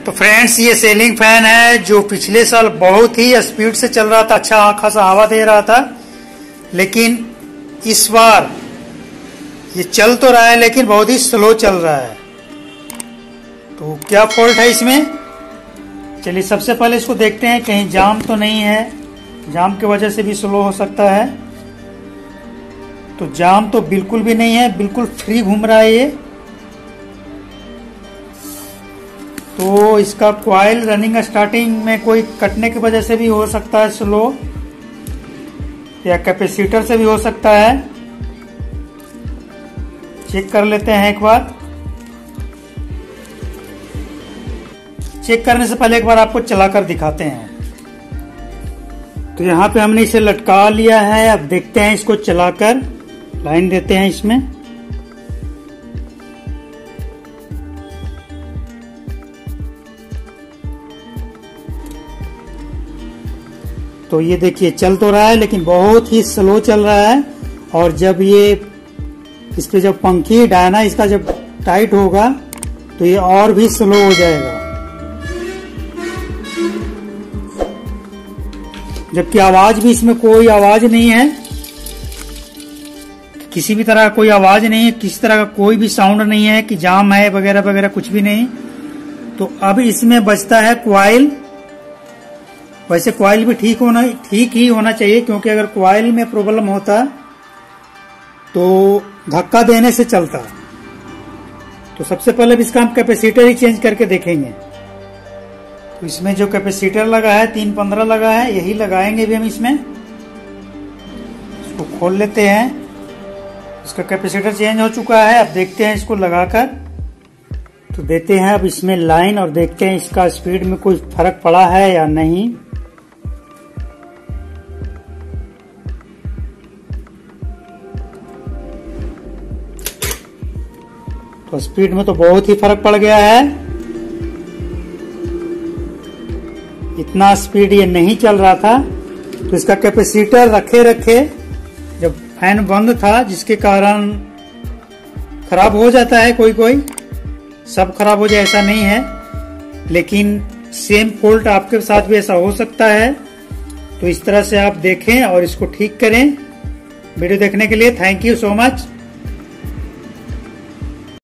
तो फ्रेंड्स, ये ceiling fan है जो पिछले साल बहुत ही स्पीड से चल रहा था, अच्छा खासा हवा दे रहा था। लेकिन इस बार ये चल तो रहा है लेकिन बहुत ही स्लो चल रहा है। तो क्या फॉल्ट है इसमें, चलिए सबसे पहले इसको देखते हैं कहीं जाम तो नहीं है। जाम की वजह से भी स्लो हो सकता है। तो जाम तो बिल्कुल भी नहीं है, बिल्कुल फ्री घूम रहा है ये। तो इसका कॉइल रनिंग स्टार्टिंग में कोई कटने की वजह से भी हो सकता है स्लो, या कैपेसिटर से भी हो सकता है। चेक कर लेते हैं एक बार। चेक करने से पहले एक बार आपको चलाकर दिखाते हैं। तो यहाँ पे हमने इसे लटका लिया है। अब देखते हैं इसको चलाकर, लाइन देते हैं इसमें। तो ये देखिए चल तो रहा है लेकिन बहुत ही स्लो चल रहा है। और जब ये इस पे जब पंखी डायना इसका जब टाइट होगा तो ये और भी स्लो हो जाएगा। जबकि आवाज भी इसमें कोई आवाज नहीं है, किसी भी तरह कोई आवाज नहीं है, किसी तरह का कोई भी साउंड नहीं है कि जाम है वगैरह वगैरह, कुछ भी नहीं। तो अब इसमें बचता है कॉइल। वैसे कॉइल भी ठीक ही होना चाहिए, क्योंकि अगर कॉइल में प्रॉब्लम होता तो धक्का देने से चलता। तो सबसे पहले इसका हम कैपेसिटर ही चेंज करके देखेंगे। तो इसमें जो कैपेसिटर लगा है 315 लगा है, यही लगाएंगे भी हम इसमें। इसको खोल लेते हैं। इसका कैपेसिटर चेंज हो चुका है। अब देखते हैं इसको लगाकर। तो देते हैं अब इसमें लाइन और देखते हैं इसका स्पीड में कोई फर्क पड़ा है या नहीं। तो स्पीड में तो बहुत ही फर्क पड़ गया है। इतना स्पीड ये नहीं चल रहा था। तो इसका कैपेसिटर रखे जब फैन बंद था, जिसके कारण खराब हो जाता है। कोई सब खराब हो जाए ऐसा नहीं है, लेकिन सेम फॉल्ट आपके साथ भी ऐसा हो सकता है। तो इस तरह से आप देखें और इसको ठीक करें। वीडियो देखने के लिए थैंक यू सो मच।